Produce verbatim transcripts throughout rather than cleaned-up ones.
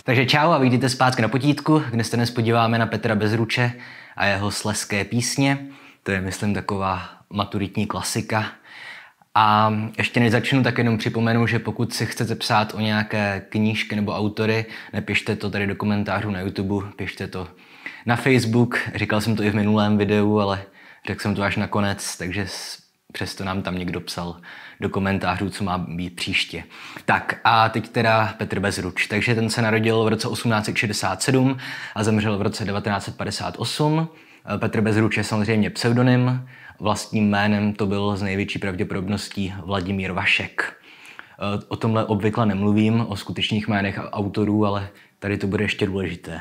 Takže čau a vítejte zpátky na potítku, kde se dnes podíváme na Petra Bezruče a jeho Slezské písně. To je, myslím, taková maturitní klasika. A ještě než začnu, tak jenom připomenu, že pokud si chcete psát o nějaké knížky nebo autory, nepište to tady do komentářů na YouTube, pište to na Facebook. Říkal jsem to i v minulém videu, ale řekl jsem to až nakonec, takže přesto nám tam někdo psal do komentářů, co má být příště. Tak a teď teda Petr Bezruč. Takže ten se narodil v roce osmnáct set šedesát sedm a zemřel v roce devatenáct set padesát osm. Petr Bezruč je samozřejmě pseudonym. Vlastním jménem to byl z největší pravděpodobností Vladimír Vašek. O tomhle obvykle nemluvím, o skutečných jménech autorů, ale tady to bude ještě důležité.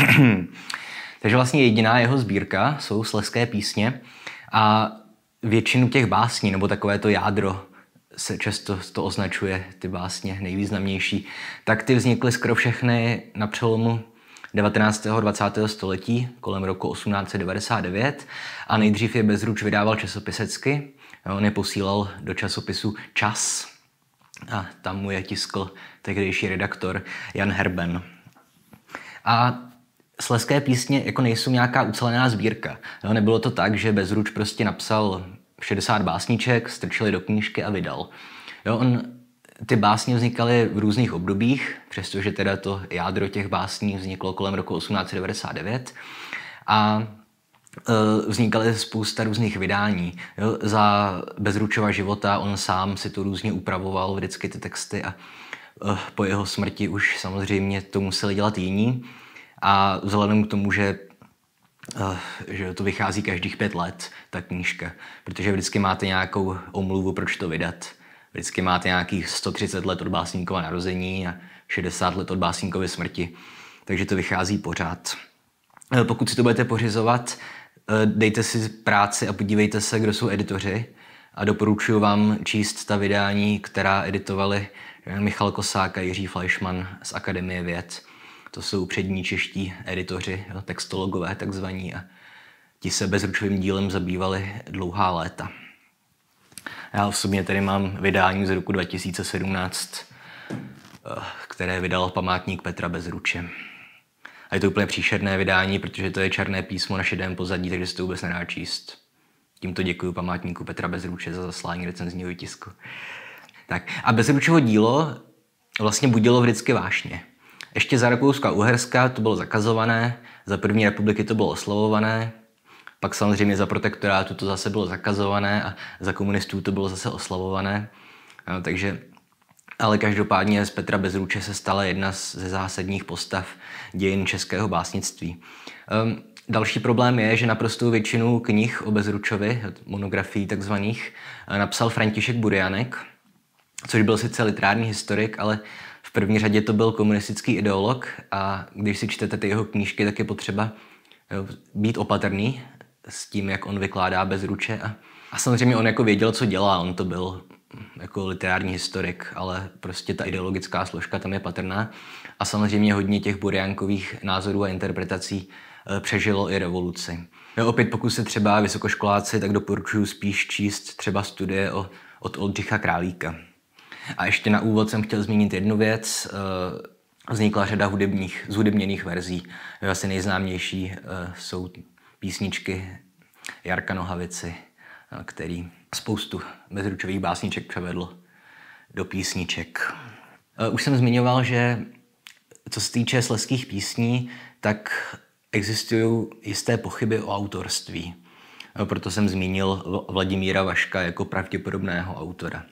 Takže vlastně jediná jeho sbírka jsou Slezské písně a většinu těch básní, nebo takové to jádro, se často to označuje, ty básně nejvýznamnější, tak ty vznikly skoro všechny na přelomu devatenáctého a dvacátého století, kolem roku osmnáct set devadesát devět, a nejdřív je Bezruč vydával časopisecky. On je posílal do časopisu Čas a tam mu je tiskl tehdejší redaktor Jan Herben. A Slezské písně jako nejsou nějaká ucelená sbírka. Jo, nebylo to tak, že Bezruč prostě napsal šedesát básniček, strčili do knížky a vydal. Jo, on, ty básně vznikaly v různých obdobích, přestože teda to jádro těch básní vzniklo kolem roku osmnáct set devadesát devět a e, vznikaly spousta různých vydání. Jo, za Bezručova života on sám si to různě upravoval vždycky ty texty a e, po jeho smrti už samozřejmě to museli dělat jiní. A vzhledem k tomu, že, uh, že to vychází každých pět let, ta knížka, protože vždycky máte nějakou omluvu, proč to vydat. Vždycky máte nějakých sto třicet let od básníkova narození a šedesát let od básníkovy smrti. Takže to vychází pořád. Pokud si to budete pořizovat, dejte si práci a podívejte se, kdo jsou editoři. A doporučuji vám číst ta vydání, která editovali Michal Kosák a Jiří Fleischmann z Akademie věd. To jsou přední čeští editoři, jo, textologové takzvaní, a ti se Bezručovým dílem zabývali dlouhá léta. Já osobně tady mám vydání z roku dva tisíce sedmnáct, které vydal Památník Petra Bezruče. A je to úplně příšerné vydání, protože to je černé písmo na šedém pozadí, takže se to vůbec nedá číst. Tímto děkuji Památníku Petra Bezruče za zaslání recenzního výtisku. Tak, a Bezručovo dílo vlastně budilo vždycky vášně. Ještě za Rakouska-Uherska to bylo zakazované, za první republiky to bylo oslavované, pak samozřejmě za protektorátu to zase bylo zakazované a za komunistů to bylo zase oslavované. No, takže, ale každopádně z Petra Bezruče se stala jedna ze zásadních postav dějin českého básnictví. Um, další problém je, že naprostou většinu knih o Bezručovi, monografií takzvaných, napsal František Burianek, což byl sice literární historik, ale v první řadě to byl komunistický ideolog a když si čtete ty jeho knížky, tak je potřeba jo, být opatrný s tím, jak on vykládá Bezruče. A, a samozřejmě on jako věděl, co dělá, on to byl jako literární historik, ale prostě ta ideologická složka tam je patrná. A samozřejmě hodně těch Buriankových názorů a interpretací e, přežilo i revoluci. Jo, opět pokud se třeba vysokoškoláci, tak doporučuji spíš číst třeba studie o, od Oldřicha Králíka. A ještě na úvod jsem chtěl zmínit jednu věc. Vznikla řada hudebních, zhudebněných verzí. Asi nejznámější jsou písničky Jarka Nohavici, který spoustu Bezručových básniček převedl do písniček. Už jsem zmiňoval, že co se týče slezských písní, tak existují jisté pochyby o autorství. Proto jsem zmínil Vladimíra Vaška jako pravděpodobného autora.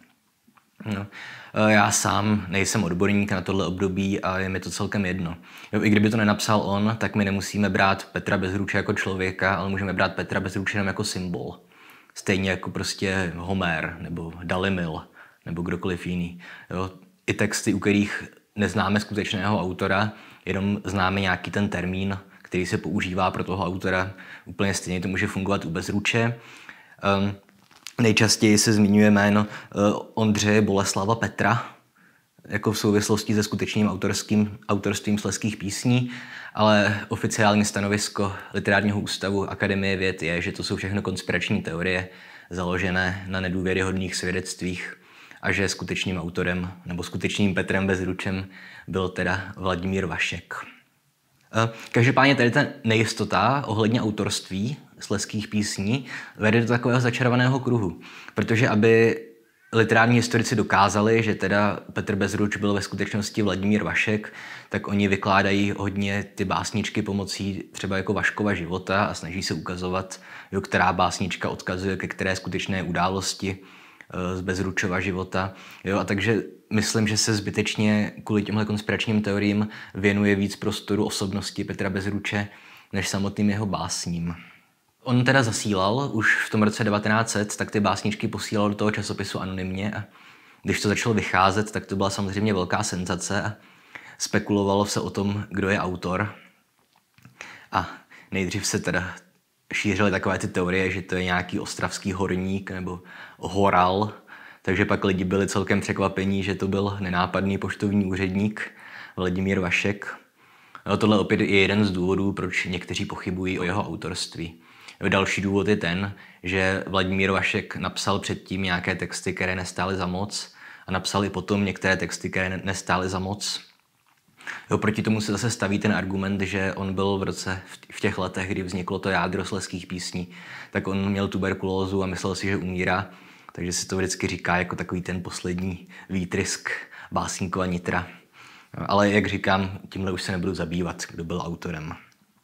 No, já sám nejsem odborník na tohle období a je mi to celkem jedno. Jo, i kdyby to nenapsal on, tak my nemusíme brát Petra Bezruče jako člověka, ale můžeme brát Petra Bezruče jenom jako symbol. Stejně jako prostě Homér, nebo Dalymil, nebo kdokoliv jiný. Jo, i texty, u kterých neznáme skutečného autora, jenom známe nějaký ten termín, který se používá pro toho autora. Úplně stejně to může fungovat u Bezruče. Um, Nejčastěji se zmiňuje jméno Ondřeje Boleslava Petra, jako v souvislosti se skutečným autorským, autorstvím slezských písní, ale oficiální stanovisko Literárního ústavu Akademie věd je, že to jsou všechno konspirační teorie, založené na nedůvěryhodných svědectvích a že skutečným autorem nebo skutečným Petrem Bezručem byl teda Vladimír Vašek. Každopádně tady ta nejistota ohledně autorství Slezských písní vede do takového začarovaného kruhu, protože aby literární historici dokázali, že teda Petr Bezruč byl ve skutečnosti Vladimír Vašek, tak oni vykládají hodně ty básničky pomocí třeba jako Vaškova života a snaží se ukazovat, jo, která básnička odkazuje ke které skutečné události z Bezručova života. Jo, a takže myslím, že se zbytečně kvůli těmhle konspiračním teoriím věnuje víc prostoru osobnosti Petra Bezruče než samotným jeho básním. On teda zasílal už v tom roce devatenáct set, tak ty básničky posílal do toho časopisu anonymně a když to začalo vycházet, tak to byla samozřejmě velká senzace a spekulovalo se o tom, kdo je autor. A nejdřív se teda šířily takové ty teorie, že to je nějaký ostravský horník nebo horal, takže pak lidi byli celkem překvapení, že to byl nenápadný poštovní úředník Vladimír Vašek. No, tohle opět je jeden z důvodů, proč někteří pochybují o jeho autorství. Další důvod je ten, že Vladimír Vašek napsal předtím nějaké texty, které nestály za moc a napsal i potom některé texty, které nestály za moc. Jo, proti tomu se zase staví ten argument, že on byl v roce, v těch letech, kdy vzniklo to jádro Slezských písní, tak on měl tuberkulózu a myslel si, že umírá, takže si to vždycky říká jako takový ten poslední výtrysk básníkova nitra. Ale jak říkám, tímhle už se nebudu zabývat, kdo byl autorem.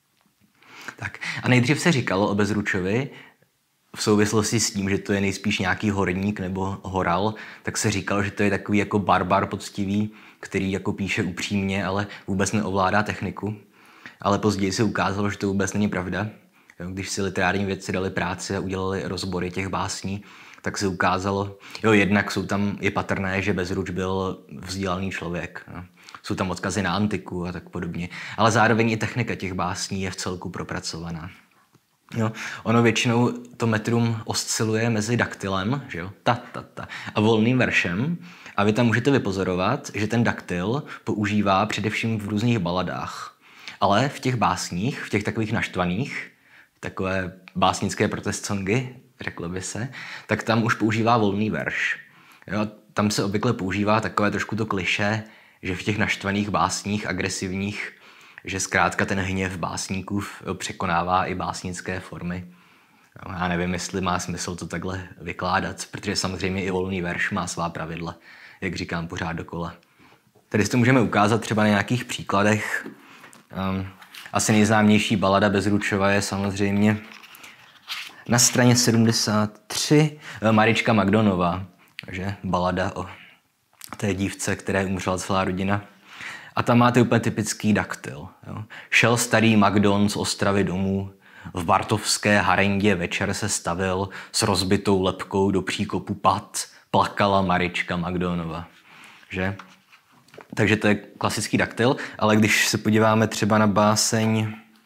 Tak. A nejdřív se říkalo o Bezručovi v souvislosti s tím, že to je nejspíš nějaký horník nebo horal, tak se říkalo, že to je takový jako barbar poctivý, který jako píše upřímně, ale vůbec neovládá techniku. Ale později se ukázalo, že to vůbec není pravda. Když si literární vědci dali práci a udělali rozbory těch básní, tak se ukázalo, jo, jednak jsou tam, je patrné, že Bezruč byl vzdělaný člověk. No. Jsou tam odkazy na antiku a tak podobně. Ale zároveň i technika těch básní je v celku propracovaná. Jo. Ono většinou to metrum osciluje mezi daktylem, že jo, ta, ta, ta, a volným veršem. A vy tam můžete vypozorovat, že ten daktyl používá především v různých baladách. Ale v těch básních, v těch takových naštvaných, takové básnické protest songy, řeklo by se, tak tam už používá volný verš. Jo, tam se obvykle používá takové trošku to klišé, že v těch naštvaných básních, agresivních, že zkrátka ten hněv básníků překonává i básnické formy. Jo, já nevím, jestli má smysl to takhle vykládat, protože samozřejmě i volný verš má svá pravidla, jak říkám pořád dokola. Tady si to můžeme ukázat třeba na nějakých příkladech. Um, asi nejznámější balada Bezručova je samozřejmě na straně sedmdesát tři Marička Magdonová, takže balada o té dívce, které umřela celá rodina. A tam máte úplně typický daktyl. Jo. Šel starý Magdon z Ostravy domů, v Bartovské harendě večer se stavil, s rozbitou lebkou do příkopu pad, plakala Marička Magdonova. Že? Takže to je klasický daktyl, ale když se podíváme třeba na báseň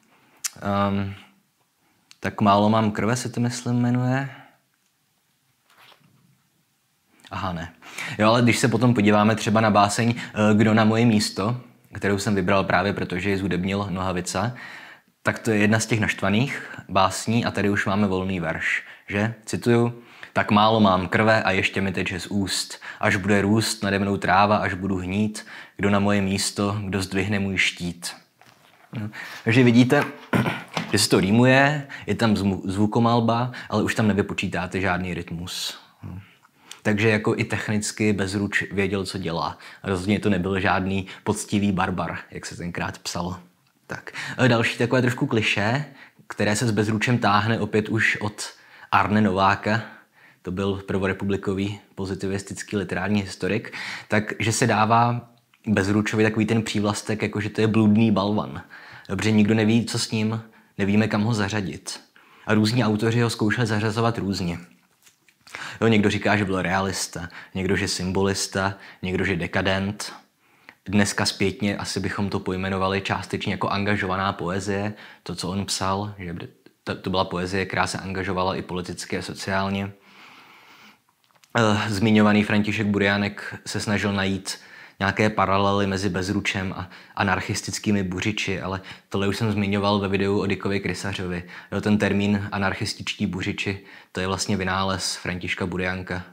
um, Tak málo mám krve, se to myslím jmenuje. Aha, ne. Jo, ale když se potom podíváme třeba na báseň Kdo na moje místo, kterou jsem vybral právě proto, že ji zhudebnil Nohavica, tak to je jedna z těch naštvaných básní a tady už máme volný verš, že? Cituju. Tak málo mám krve a ještě mi teče z úst. Až bude růst nade mnou tráva, až budu hnít. Kdo na moje místo, kdo zdvihne můj štít. No. Takže vidíte, že se to rýmuje, je tam zvukomalba, ale už tam nevypočítáte žádný rytmus. No. Takže jako i technicky Bezruč věděl, co dělá. Rozhodně to nebyl žádný poctivý barbar, jak se tenkrát psalo. Tak. Další takové trošku klišé, které se s Bezručem táhne opět už od Arne Nováka, to byl prvorepublikový pozitivistický literární historik, takže se dává Bezručovi takový ten přívlastek, jako že to je bludný balvan. Dobře, nikdo neví, co s ním, nevíme, kam ho zařadit. A různí autoři ho zkoušeli zařazovat různě. Jo, někdo říká, že byl realista, někdo, že symbolista, někdo, že dekadent. Dneska zpětně asi bychom to pojmenovali částečně jako angažovaná poezie, to, co on psal, že to byla poezie, která se angažovala i politicky a sociálně. Zmiňovaný František Buriánek se snažil najít nějaké paralely mezi Bezručem a anarchistickými buřiči, ale tohle už jsem zmiňoval ve videu o Dickovi Krysařovi. Jo, ten termín anarchističtí buřiči, to je vlastně vynález Františka Buriánka.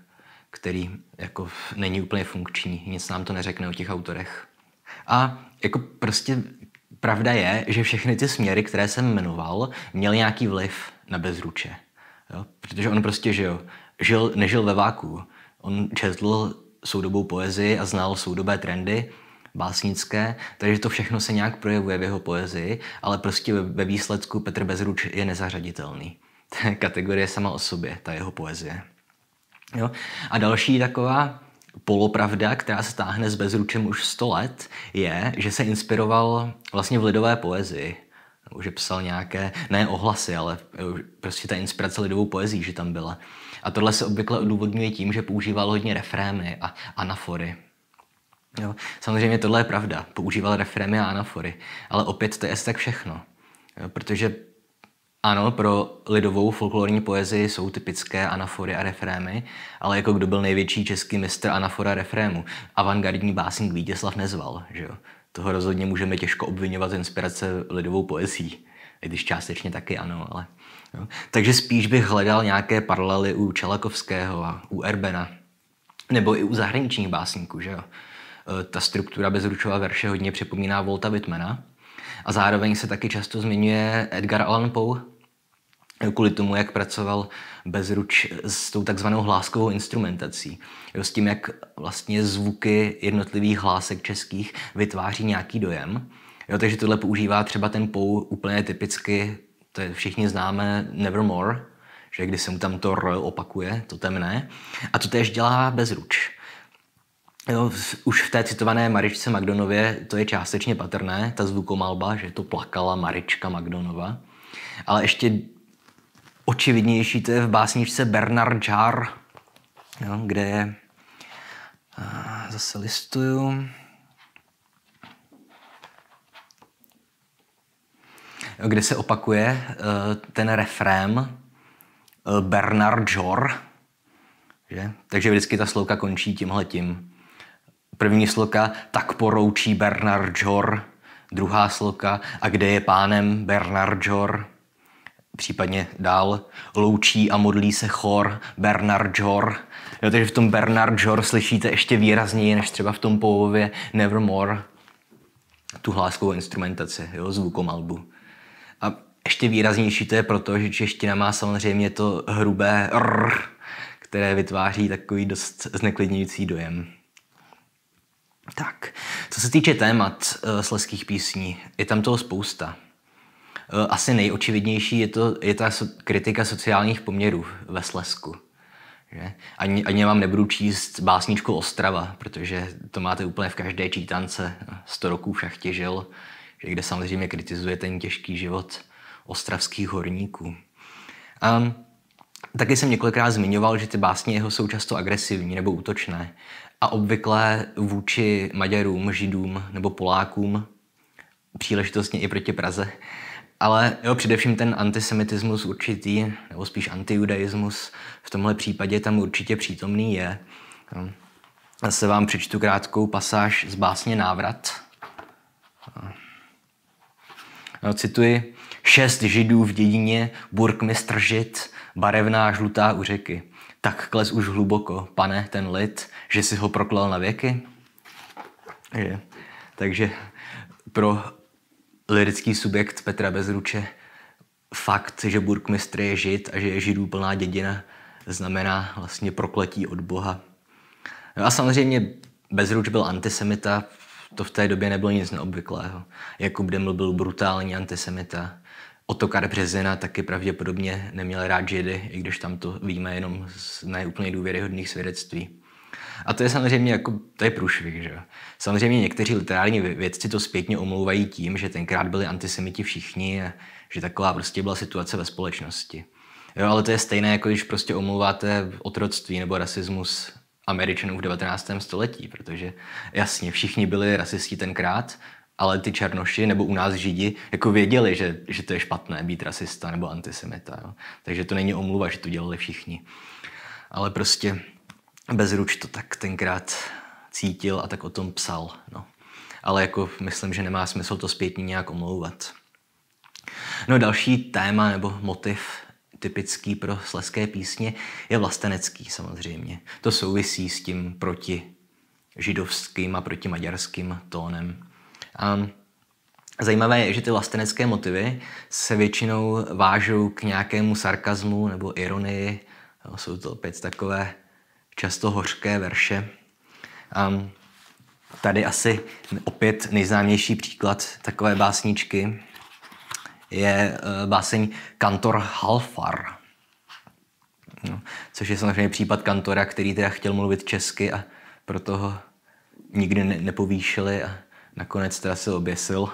který jako není úplně funkční, nic nám to neřekne o těch autorech. A jako prostě pravda je, že všechny ty směry, které jsem jmenoval, měly nějaký vliv na Bezruče. Jo? Protože on prostě žil, žil, nežil ve váku. On četl soudobou poezii a znal soudobé trendy básnické, takže to všechno se nějak projevuje v jeho poezii, ale prostě ve výsledku Petr Bezruč je nezařaditelný. To je kategorie sama o sobě, ta jeho poezie. Jo? A další taková polopravda, která se táhne s Bezručem už sto let, je, že se inspiroval vlastně v lidové poezii. Nebo že psal nějaké, ne ohlasy, ale prostě ta inspirace lidovou poezí, že tam byla. A tohle se obvykle odůvodňuje tím, že používal hodně refrémy a anafory. Jo. Samozřejmě tohle je pravda, používal refrémy a anafory, ale opět to je asi tak všechno. Jo, protože ano, pro lidovou folklorní poezii jsou typické anafory a refrémy, ale jako kdo byl největší český mistr anafora refrému? Avantgardní básník Vítězslav Nezval, že jo? Toho rozhodně můžeme těžko obvinovat z inspirace lidovou poezí, i když částečně taky ano, ale... Jo. Takže spíš bych hledal nějaké paralely u Čelakovského a u Erbena, nebo i u zahraničních básníků, že jo? Ta struktura Bezručova verše hodně připomíná Walta Whitmana a zároveň se taky často zmiňuje Edgar Allan Poe, kvůli tomu, jak pracoval Bezruč s tou takzvanou hláskovou instrumentací. Jo, s tím, jak vlastně zvuky jednotlivých hlásek českých vytváří nějaký dojem. Jo, takže tohle používá třeba ten Poe úplně typicky, to je všichni známe Nevermore, že když se mu tam to R opakuje, to temné. A to též dělá Bezruč. Jo, už v té citované Maričce Magdonově to je částečně patrné, ta zvukomalba, že to plakala Marička Magdonova. Ale ještě očividnější to je v básničce Bernard Jar, jo, kde je, zase listuju, jo, kde se opakuje ten refrém Bernard Jor, že? Takže vždycky ta sloka končí tímhletím. První sloka, tak poroučí Bernard Jor, druhá sloka, a kde je pánem Bernard Jor, případně dál, loučí a modlí se chor Bernard Jor. Jo, takže v tom Bernard Jor slyšíte ještě výrazněji, než třeba v tom Poeově Nevermore, tu hláskovou instrumentaci, jo, zvukomalbu. A ještě výraznější to je proto, že čeština má samozřejmě to hrubé R, které vytváří takový dost zneklidňující dojem. Tak, co se týče témat uh, slezských písní, je tam toho spousta. Uh, asi nejočividnější je, to, je ta so, kritika sociálních poměrů ve Slezsku. Že? Ani, ani vám nebudu číst básničku Ostrava, protože to máte úplně v každé čítance. Sto roků v šachtě žil, že kde samozřejmě kritizuje ten těžký život ostravských horníků. Um, taky jsem několikrát zmiňoval, že ty básně jeho jsou často agresivní nebo útočné. A obvykle vůči Maďarům, Židům nebo Polákům, příležitostně i proti Praze. Ale jo, především ten antisemitismus určitý, nebo spíš antijudaismus, v tomhle případě tam určitě přítomný je. Já se vám přečtu krátkou pasáž z básně Návrat. No, cituji. Šest Židů v dědině, burkmistr Žid, barevná žlutá u řeky. Tak kles už hluboko, pane, ten lid, že si ho proklal na věky? Je. Takže pro lirický subjekt Petra Bezruče fakt, že burkmistr je Žid a že je Židů plná dědina, znamená vlastně prokletí od Boha. No a samozřejmě Bezruč byl antisemita, to v té době nebylo nic neobvyklého. Jakub Deml byl brutální antisemita. Ottokar Březina taky pravděpodobně neměl rád Židy, i když tam to víme jenom z neúplně důvěryhodných svědectví. A to je samozřejmě jako, to je průšvih, že jo. Samozřejmě někteří literární vědci to zpětně omlouvají tím, že tenkrát byli antisemiti všichni a že taková prostě byla situace ve společnosti. Jo, ale to je stejné, jako když prostě omlouváte otroctví nebo rasismus Američanů v devatenáctém století, protože jasně, všichni byli rasisti tenkrát, ale ty černoši nebo u nás Židi jako věděli, že, že to je špatné být rasista nebo antisemita. Jo. Takže to není omluva, že to dělali všichni. Ale prostě Bezruč to tak tenkrát cítil a tak o tom psal. No. Ale jako myslím, že nemá smysl to zpětně nějak omlouvat. No další téma nebo motiv, typický pro slezské písně, je vlastenecký samozřejmě. To souvisí s tím proti židovským a proti maďarským tónem. A zajímavé je, že ty vlastenecké motivy se většinou vážou k nějakému sarkazmu nebo ironii. Jsou to opět takové často hořké verše. A tady asi opět nejznámější příklad takové básničky je báseň Kantor Halfar. No, což je samozřejmě případ kantora, který teda chtěl mluvit česky a proto ho nikdy ne- nepovýšili a nakonec teda se oběsil.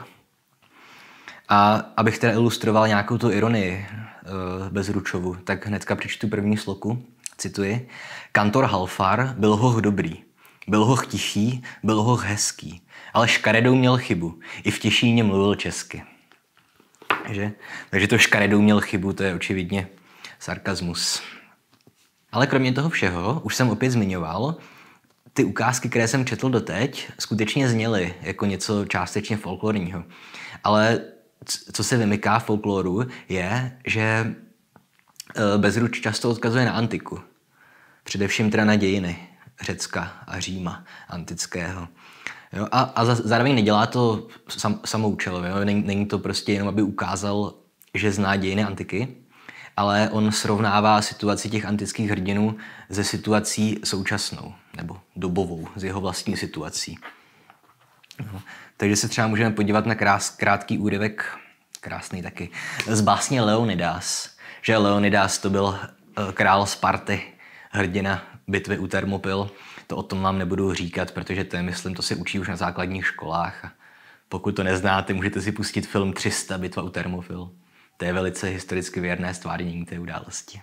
A abych teda ilustroval nějakou tu ironii uh, Bezručovu, tak hnedka přečtu první sloku, cituji. Kantor Halfar byl hoch dobrý, byl hoch tichý, byl hoch hezký, ale škaredou měl chybu, i v Těšíně mluvil česky. Takže, takže to škaredou měl chybu, to je očividně sarkazmus. Ale kromě toho všeho, už jsem opět zmiňoval, ty ukázky, které jsem četl doteď, skutečně zněly jako něco částečně folklorního. Ale co se vymyká v folkloru, je, že Bezruč často odkazuje na antiku. Především teda na dějiny Řecka a Říma antického. Jo, a, a zároveň nedělá to sam, samoučelově. Jo? Není, není to prostě jenom, aby ukázal, že zná dějiny antiky, ale on srovnává situaci těch antických hrdinů se situací současnou nebo dobovou, s jeho vlastní situací. No, takže se třeba můžeme podívat na krás, krátký úryvek, krásný taky, z básně Leonidas. Že Leonidas to byl král Sparty, hrdina bitvy u Termopyl. To o tom vám nebudu říkat, protože to je, myslím, to se učí už na základních školách. A pokud to neznáte, můžete si pustit film tři sta, bitva u Termopyl. To je velice historicky věrné stvárnění té události.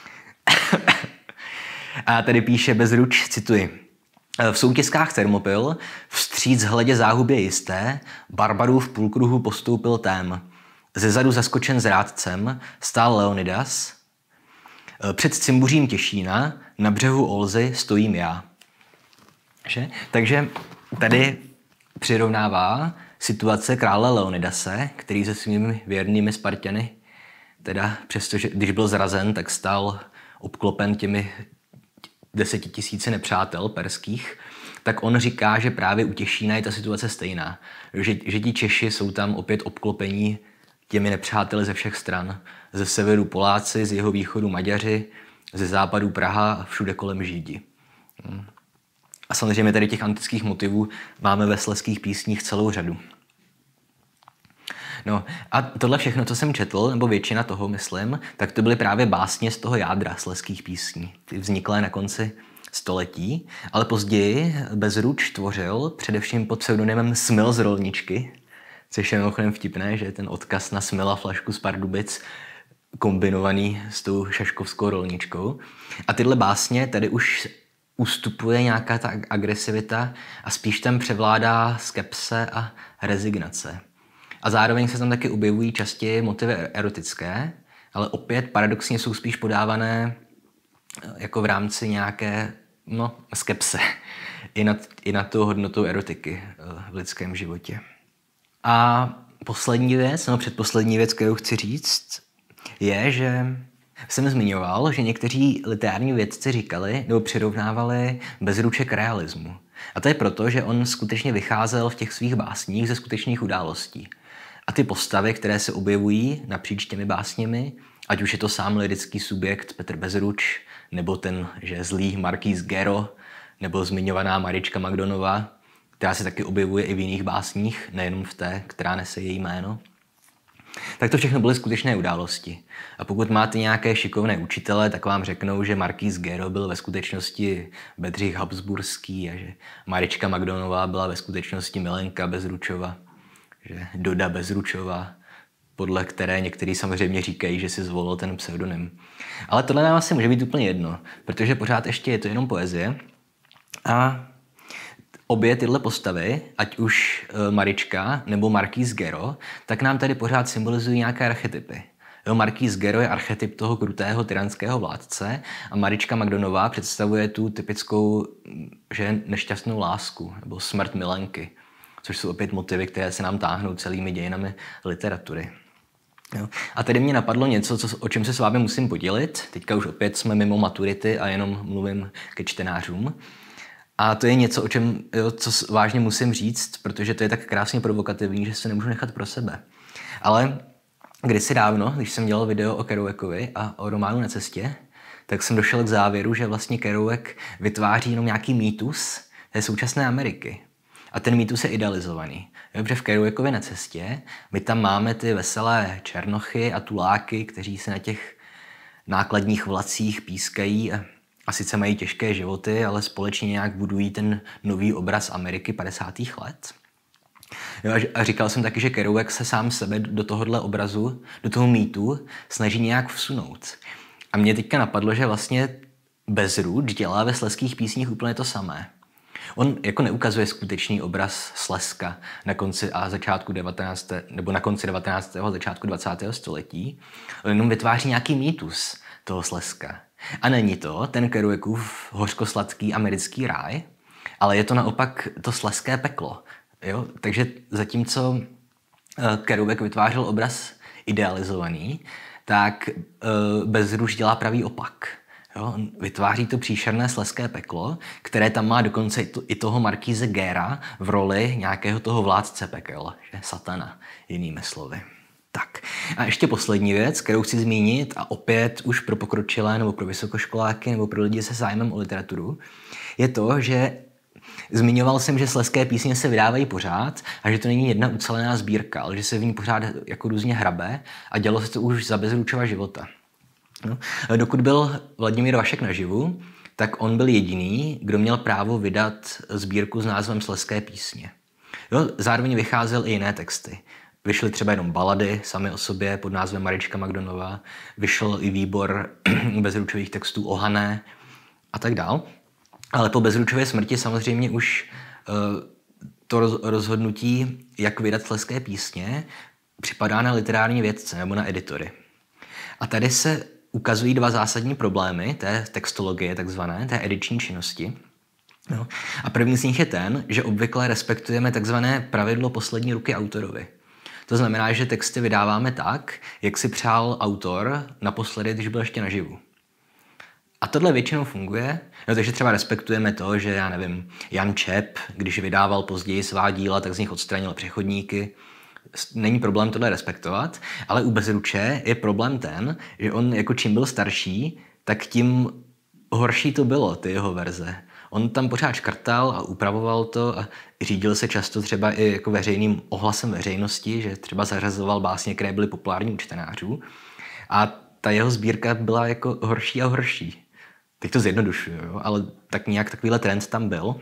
A tady píše Bezruč, cituji. V soutězkách Termopyl vstříc hledě záhubě jisté, Barbarův půlkruhu postoupil tém. Zezadu zaskočen zrádcem stál Leonidas. Před cimbuřím Těšína na břehu Olzy stojím já. Že? Takže tady přirovnává situace krále Leonidase, který se svými věrnými Sparťany, teda přestože když byl zrazen, tak stál obklopen těmi desetitisíci nepřátel perských, tak on říká, že právě u Těšína je ta situace stejná. Že, že ti Češi jsou tam opět obklopení těmi nepřáteli ze všech stran. Ze severu Poláci, z jeho východu Maďaři, ze západu Praha a všude kolem Židi. A samozřejmě tady těch antických motivů máme ve slezských písních celou řadu. No a tohle všechno, co jsem četl, nebo většina toho, myslím, tak to byly právě básně z toho jádra slezských písní. Ty vzniklé na konci století, ale později Bezruč tvořil především pod pseudonymem Smil z Rolničky, což je mimochodem vtipné, že je ten odkaz na Smila flašku z Pardubic kombinovaný s tou šaškovskou rolničkou. A tyhle básně tady už ustupuje nějaká ta agresivita a spíš tam převládá skepse a rezignace. A zároveň se tam taky objevují častěji motivy erotické, ale opět paradoxně jsou spíš podávané jako v rámci nějaké no, skepse i nad, i nad tou hodnotou erotiky v lidském životě. A poslední věc, no předposlední věc, kterou chci říct, je, že jsem zmiňoval, že někteří literární vědci říkali nebo přirovnávali Bezruče k realismu. A to je proto, že on skutečně vycházel v těch svých básních ze skutečných událostí. A ty postavy, které se objevují napříč těmi básněmi, ať už je to sám lirický subjekt Petr Bezruč, nebo ten, že zlý markýz Gero, nebo zmiňovaná Marička Magdonová, která se taky objevuje i v jiných básních, nejenom v té, která nese její jméno. Tak to všechno byly skutečné události. A pokud máte nějaké šikovné učitele, tak vám řeknou, že markýz Gero byl ve skutečnosti Bedřich Habsburský a že Marička Magdonová byla ve skutečnosti Milenka Bezručova, že Doda Bezručová, podle které někteří samozřejmě říkají, že si zvolil ten pseudonym. Ale tohle nám asi může být úplně jedno, protože pořád ještě je to jenom poezie a obě tyhle postavy, ať už Marička nebo markýz Gero, tak nám tady pořád symbolizují nějaké archetypy. Jo, markýz Gero je archetyp toho krutého tyranského vládce a Marička Magdonová představuje tu typickou že nešťastnou lásku nebo smrt milenky, což jsou opět motivy, které se nám táhnou celými dějinami literatury. Jo. A tady mě napadlo něco, co, o čem se s vámi musím podělit. Teďka už opět jsme mimo maturity a jenom mluvím ke čtenářům. A to je něco, o čem, jo, co vážně musím říct, protože to je tak krásně provokativní, že se nemůžu nechat pro sebe. Ale kdysi dávno, když jsem dělal video o Kerouacovi a o románu Na cestě, tak jsem došel k závěru, že vlastně Kerouac vytváří jenom nějaký mýtus té současné Ameriky. A ten mýtus je idealizovaný. Jo, protože v Kerouacově Na cestě my tam máme ty veselé černochy a tuláky, kteří se na těch nákladních vlacích pískají a, a sice mají těžké životy, ale společně nějak budují ten nový obraz Ameriky padesátých let. Jo, a říkal jsem taky, že Kerouac se sám sebe do tohohle obrazu, do toho mýtu snaží nějak vsunout. A mě teďka napadlo, že vlastně Bezruč dělá ve Slezských písních úplně to samé. On jako neukazuje skutečný obraz Slezska na konci a začátku devatenáctého nebo na konci devatenáctého a začátku dvacátého století. On jenom vytváří nějaký mýtus toho Slezska. A není to ten Kerouacův hořkosladký americký ráj, ale je to naopak to slezské peklo. Jo? Takže zatímco Kerouac vytvářel obraz idealizovaný, tak Bezruč dělá pravý opak. Jo, on vytváří to příšerné slezské peklo, které tam má dokonce i, to, i toho markíze Géra v roli nějakého toho vládce pekel, že? Satana, jinými slovy. Tak a ještě poslední věc, kterou chci zmínit a opět už pro pokročilé nebo pro vysokoškoláky nebo pro lidi se zájmem o literaturu, je to, že zmiňoval jsem, že slezské písně se vydávají pořád a že to není jedna ucelená sbírka, ale že se v ní pořád jako různě hrabe a dělo se to už za Bezručova života. No. Dokud byl Vladimír Vašek naživu, tak on byl jediný, kdo měl právo vydat sbírku s názvem Slezské písně. Jo, zároveň vycházel i jiné texty. Vyšly třeba jenom balady samy o sobě pod názvem Marička Magdonová, vyšel i výbor Bezručových textů o Hané a tak dál. Ale po Bezručově smrti samozřejmě už uh, to rozhodnutí, jak vydat Slezské písně, připadá na literární vědce nebo na editory. A tady se ukazují dva zásadní problémy té textologie, takzvané, té ediční činnosti. No. A první z nich je ten, že obvykle respektujeme takzvané pravidlo poslední ruky autorovi. To znamená, že texty vydáváme tak, jak si přál autor naposledy, když byl ještě naživu. A tohle většinou funguje, no, takže třeba respektujeme to, že já nevím, Jan Čep, když vydával později svá díla, tak z nich odstranil přechodníky. Není problém tohle respektovat, ale u Bezruče je problém ten, že on jako čím byl starší, tak tím horší to bylo, ty jeho verze. On tam pořád škrtal a upravoval to a řídil se často třeba i jako veřejným ohlasem veřejnosti, že třeba zařazoval básně, které byly populární u čtenářů. A ta jeho sbírka byla jako horší a horší. Teď to zjednodušuju, jo? Ale tak nějak takovýhle trend tam byl.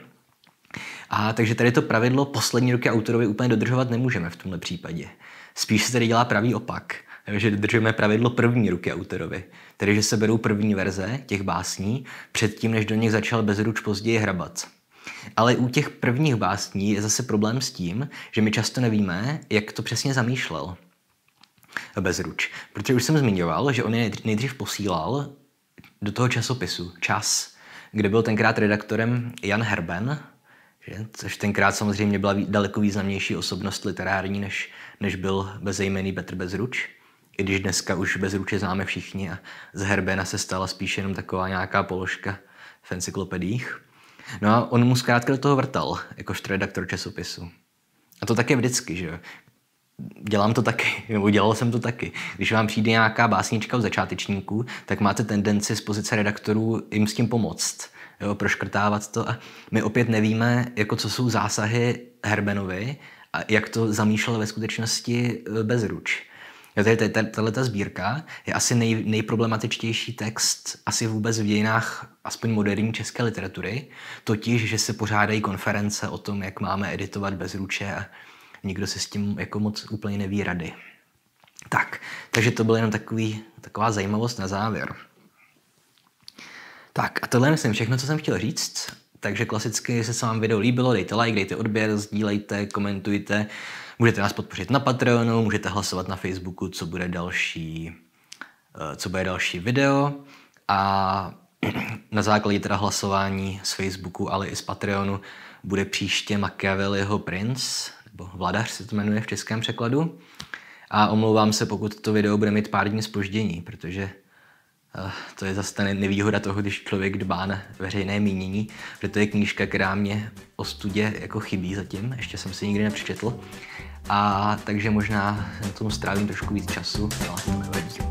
A takže tady to pravidlo poslední roky autorovi úplně dodržovat nemůžeme v tomhle případě. Spíš se tady dělá pravý opak, že dodržujeme pravidlo první ruky autorovi. Tedy, že se berou první verze těch básní předtím, než do nich začal Bezruč později hrabat. Ale u těch prvních básní je zase problém s tím, že my často nevíme, jak to přesně zamýšlel Bezruč. Protože už jsem zmiňoval, že on je nejdřív posílal do toho časopisu Čas, kde byl tenkrát redaktorem Jan Herben, že? Což tenkrát samozřejmě byla daleko významnější osobnost literární, než, než byl bezejmenný Petr Bezruč. I když dneska už Bezruče známe všichni a z Herbena se stala spíš jenom taková nějaká položka v encyklopediích. No a on mu zkrátka do toho vrtal, jakožto redaktor časopisu. A to taky vždycky, že jo. Dělám to taky, nebo dělal jsem to taky. Když vám přijde nějaká básnička od začátečníků, tak máte tendenci z pozice redaktorů jim s tím pomoct. Jo, proškrtávat to a my opět nevíme, jako co jsou zásahy Herbenovi a jak to zamýšlel ve skutečnosti Bezruč. Tato sbírka je asi nej, nejproblematičtější text asi vůbec v dějinách aspoň moderní české literatury, totiž, že se pořádají konference o tom, jak máme editovat Bezruče a nikdo se s tím jako moc úplně neví rady. Tak, takže to byl jenom takový, taková zajímavost na závěr. Tak a tohle je myslím všechno, co jsem chtěl říct. Takže klasicky, jestli se vám video líbilo, dejte like, dejte odběr, sdílejte, komentujte. Můžete nás podpořit na Patreonu, můžete hlasovat na Facebooku, co bude další, co bude další video. A na základě teda hlasování z Facebooku, ale i z Patreonu bude příště Machiavelliho Princ, nebo Vladař se to jmenuje v českém překladu. A omlouvám se, pokud to video bude mít pár dní zpoždění, protože uh, to je zase ta nevýhoda toho, když člověk dbá na veřejné mínění, protože to je knížka, která mě o studě jako chybí zatím, ještě jsem si nikdy nepřečetl. A takže možná na tom strávím trošku víc času, ale to nevadí.